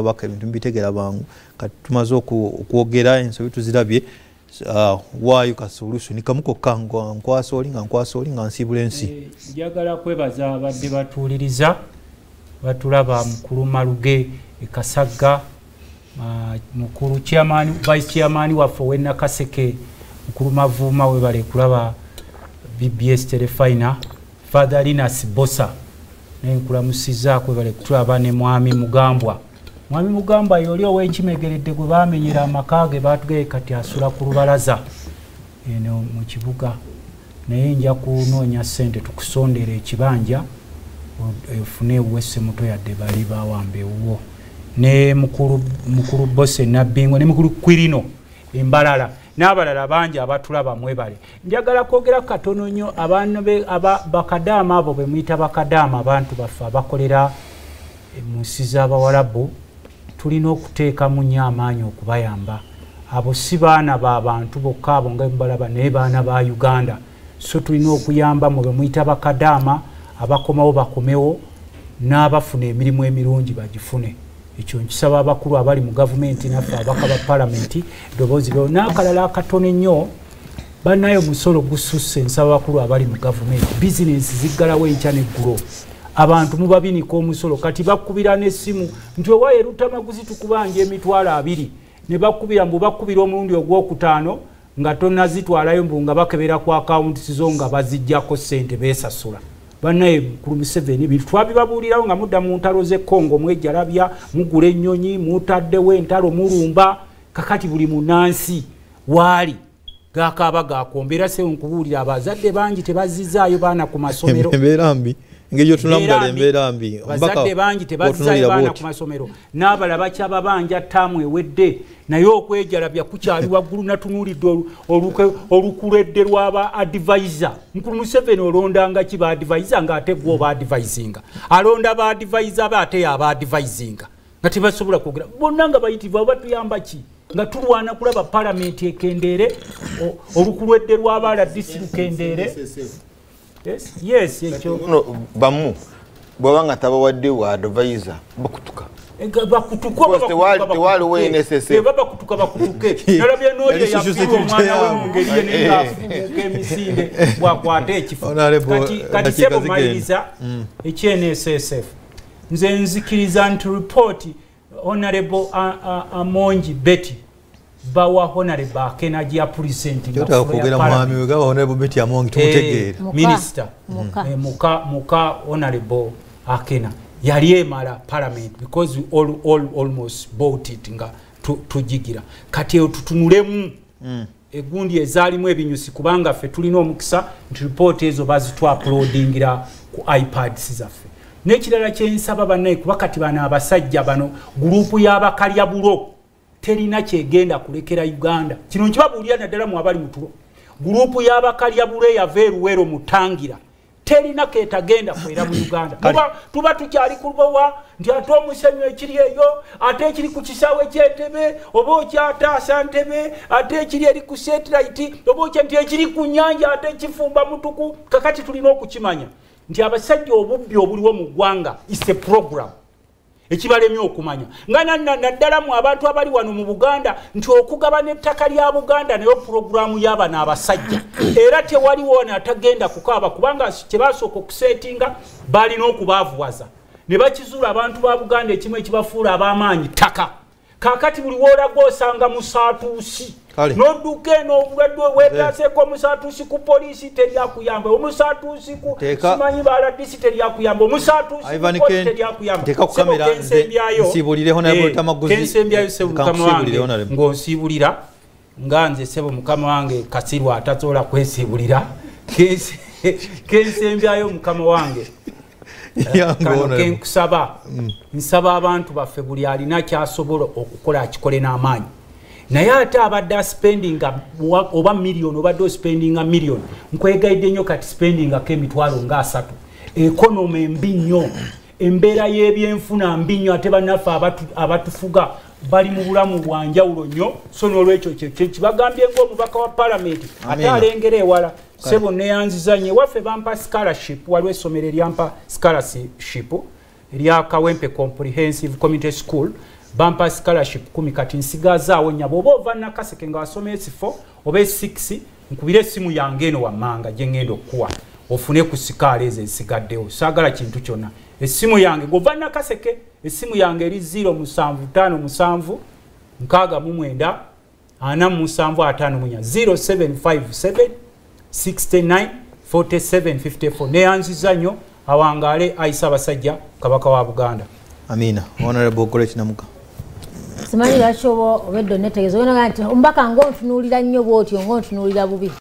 kabaka ebintu mbitegera bangu kati tumaze okwogera ensobi tuzirabye waayo kasolution kamuko kango nkwasoli nga nsibula ensi njagala kwebaza abadde batuuliriza batulaba mukulu Maluge Kasagga mukulu chairman vice chairman waffe wenna Kaseke mukulu Mavuma we bale kulaba BBS Terefayina Father Linus Bosa nenkulamusiza kwe bale kutulaba ne mwami Mugambwa yoli owenkimegeredde gwe bamenyera amakage batugeye kati asula ku lubalaza eno mu kibuga naye nja kunoonya ssente tukusondera ekibanja efune wese muto yadde bali bawambe uwo ne mukulu Bose Nabbingo ne mukulu Kwirino Embalala n'abalala bangi abatulaba mwebale njagala kwogera katono nnyo bakadaama abo bemuyita bakadaama abantu baffe abakolera mu nsi z'Abawarabu tulina okuteeka mu nnyo amaanyi okubayamba abo si baana b'abantu bokka abo nga mbalaba naye baana ba Uganda so tulina okuyamba mu bemuyita bakadaama abakomawo bakomewo n'abafuna emirimu emirungi bagifune ekyo nkisaba abakulu abali mu gavumenti naffe abaka ba palamenti eddoboozi lyo n'akalala akatono ennyo bannayo musolo gususse nsaba abakulu abali mu gavumenti bizinensi ziggalawo enkya n'eggulo abantu mubabinika omusolo kati bakubira n'essimu nti owaaye Luttamaguzi tukubanja $20 ne bakubira mbu bakubira omulundi ogwokutaano nga tonnazitwalayo mbu nga bakebera ku akawunti zo nga bazijjako ssente beesasula bannaye mukulu Museveni bintu twabibabuulirawo nga mudda mu ntalo z'Ekkongo mwejjalabya mugula ennyonyi mutaddewo entalo mulumba kakati buli munansi waali gakaaba gakombeera sewo nkubuulira abazadde bangi tebazizaayo baana ku masomero ngeyo tunambala embeera mbi bazadde bangi tebazizaayo baana ku masomero n'abala bakyaba banja ttaamu ewedde naye okwejalabya kukyali waggulu natunuulidde olukuledde lw'aba advisor mukulu Museveni olondanga ki ba advisor ng'ate gwe oba advisinga alonda ba advisor aba ate yaba advisinga nga tebasobola kwogera bonna nga bayitivu aba tuyamba ki nga tulwana kulaba palamenti ekendeere olukulwedde lw'abaala disi lukendeere yes ekyo bamu bwabanga tabawadde wa advisor bakutuka bakutuke nalabye n'olyo yafiirwa omwana we mu ngeri ye naye ng'afubuuka emisinde bwakwata ekifo kati sebomaliriza ekNSSF nze nzikiriza nti report Honorable Amongi Betty bawa Honorable Akenaji ya pulezidenti nga kwogera mwami we gawa Honorable Betty Amongi tumutegeere minister muka Honorable Akena yali emala parliament because we all almost bought it nga tujigira kati tutunulemu egundi ezaalimu ebinyusi kubanga ffe tulina omukisa nti report ezo bazitwa uploadingira ku iPads zaffe n'ekirala kyensaba bannaye kuba kati bano abasajja bano gurupu y'abakalya bulo terina kyegenda kulekera Uganda kino nkibabuulira naddala mu abali mutulo gurupu y'abakalya bulo eyava eruwero mutangira terina ketagenda kwera mu Uganda tuba tukyali kubawa nti ate omusenyu ekiri eyo ate ekiri ku kisaawe ky'Entebbe oba okyataasa Ntebbe ate ekiri eri ku satellite oba nti ekiri ku nnyanja ate ekifumba mutuku kakati tulina okukimanya nti abasajja obubbi obuliwo mu ggwanga is a program ekibalemye okumanya nga naddala mu abantu abali wano mu Buganda nti okugabana ettaka lya Buganda nayo programu y'abana abasajja era tewaliwo n'atagenda kukaaba kubanga kyebasooka okusetinga balina okubaavuwaza ne bakizuula abantu ba Buganda ekimu ekibafuula ab'amaanyi ttaka kakati buli woolaga osanga musaatuusi n'odduka eno obulwadde weetaaseko omusaatuusi ku poliisi teryakuyamba omusaatuusi ku simanyi baladisi teryakuyamba omusaatuusi teryakuyamba kensembyayo sebo mukama wange ng'onsiibulira nga nze sebo mukama wange Kasirwa atasobola kwesiibulira kensembyayo mukama wange kano kenkusaba nsaba abantu baffe buli alina kyasobola okukola akikole n'amaanyi naye ate abadde spendinga oba million obadde spendinga million nkwegayidde nnyo kati spendingako emitwalo nga 3 economy mbi nnyo embeera y'ebyenfuna mbi nnyo ate bannaffe abatufuga bali mu bulamu bwa njawulo nnyo so n'olwekyo kibagambye ng'omubaka wa palamenti ate alengera ewala sebo neyanziza nnyo waffe bampa scholarship waliwo essomero eryampa scholarship erya Kawempe Comprehensive Community School bumper scholarship 10 kati nsigazaawo nnyabo oba ova Nakaseke nga wasoma S4 oba S6 nkubire essimu yange eno wammanga gye ngenda okuwa ofune ku sikaala ezo ensigaddewo saagala kintu kyonna essimu yange gova Nakaseke essimu yange eri 0757 69 0757 69 4754 neyanziza nnyo awangaale ayisa abasajja kabaka wa Buganda. Amina. Honorable Gorechi Namuka. Simanyi lwaki oba obedde netegeeza oyina nti ombaka ng'ontunuulira nnyo bw'otyo ng'ontunuulira bubi.